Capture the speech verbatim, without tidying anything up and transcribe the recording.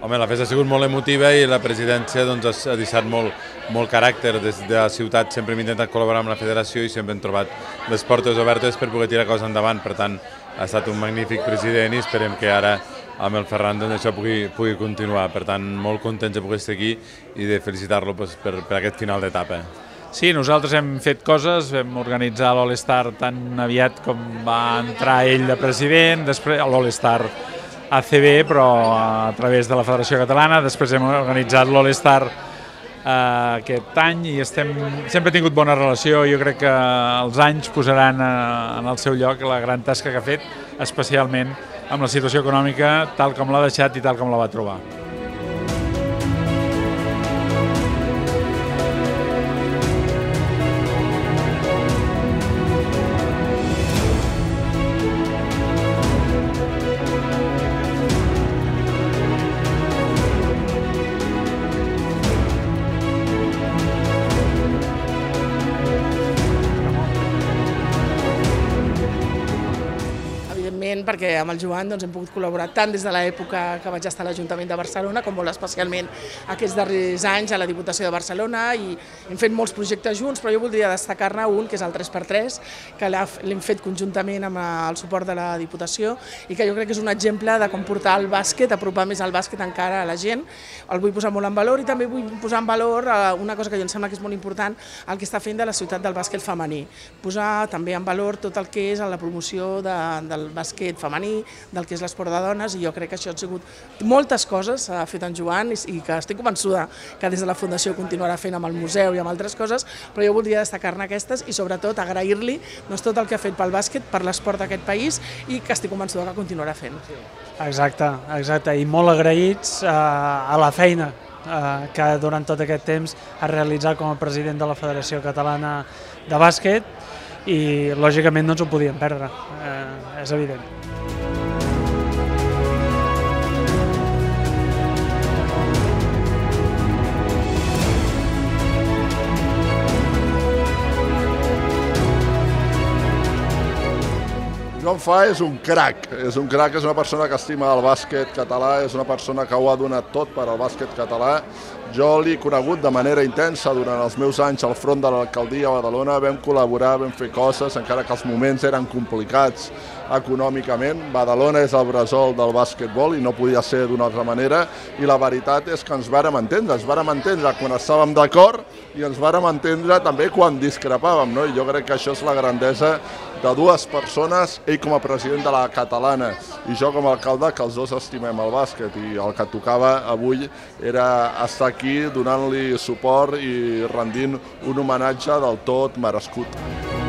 Home, la festa ha sigut molt emotiva i la presidència doncs, ha deixat molt, molt caràcter. Des de la ciutat sempre hem intentat col·laborar amb la federació i sempre hem trobat les portes obertes per poder tirar coses endavant. Per tant, ha estat un magnífic president i esperem que ara amb el Ferran doncs, això pugui, pugui continuar. Per tant, molt contents de poder estar aquí i de felicitar-lo pues, per, per aquest final d'etapa. Sí, nosaltres hem fet coses, vam organitzar l'All-Star tan aviat com va entrar ell de president, després l'All-Star A C B, però a través de la Federació Catalana, després hem organitzat l'All-Star eh, aquest any i estem, sempre he tingut bona relació. Jo crec que els anys posaran eh, en el seu lloc la gran tasca que ha fet, especialment amb la situació econòmica tal com l'ha deixat i tal com la va trobar. Perquè amb el Joan doncs, hem pogut col·laborar tant des de l'època que vaig estar a l'Ajuntament de Barcelona com molt especialment aquests darrers anys a la Diputació de Barcelona i hem fet molts projectes junts, però jo voldria destacar-ne un, que és el tres per tres, que l'hem fet conjuntament amb el suport de la Diputació i que jo crec que és un exemple de com portar el bàsquet, apropar més el bàsquet encara a la gent. El vull posar molt en valor i també vull posar en valor una cosa que jo em sembla que és molt important, el que està fent de la ciutat del bàsquet femení. Posar també en valor tot el que és la promoció de, del bàsquet femení, del que és l'esport de dones, i jo crec que això han sigut moltes coses ha fet en Joan i que estic convençuda que des de la Fundació continuarà fent amb el museu i amb altres coses, però jo voldria destacar-ne aquestes i sobretot agrair-li doncs, tot el que ha fet pel bàsquet, per l'esport d'aquest país i que estic convençuda que continuarà fent. Exacte, exacte, i molt agraïts eh, a la feina eh, que durant tot aquest temps ha realitzat com a president de la Federació Catalana de Bàsquet i lògicament no ens ho podíem perdre, eh, és evident. Joan Fa és un crac, és un crac, és una persona que estima el bàsquet català, és una persona que ho ha donat tot per al bàsquet català. Jo l'he conegut de manera intensa durant els meus anys al front de l'alcaldia a Badalona, vam col·laborar, vam fer coses, encara que els moments eren complicats econòmicament. Badalona és el bressol del bàsquetbol i no podia ser d'una altra manera, i la veritat és que ens vàrem entendre, ens vàrem entendre quan estàvem d'acord i ens vàrem entendre també quan discrepàvem, no? I jo crec que això és la grandesa de dues persones, ell com a president de la Catalana i jo com a alcalde, que els dos estimem el bàsquet, i el que tocava avui era estar aquí donant-li suport i rendint un homenatge del tot merescut.